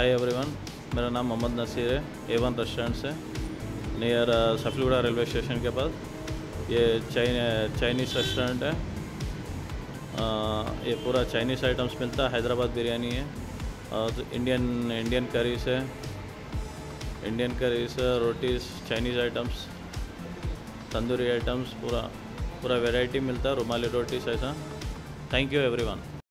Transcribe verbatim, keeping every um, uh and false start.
Hi everyone, मेरा नाम मोहम्मद नसीर है। ए वन रेस्टोरेंट से नियर सफलगुड़ा रेलवे स्टेशन के पास ये चाइन चाइनीज़ रेस्टोरेंट है। आ, ये पूरा चाइनीज़ आइटम्स मिलता है। हैदराबाद बिरयानी है और इंडियन इंडियन करीज है, Indian curries, rotis, Chinese items, tandoori items, पूरा पूरा वैरायटी मिलता है। रुमाली रोटीज़ ऐसा। Thank you everyone.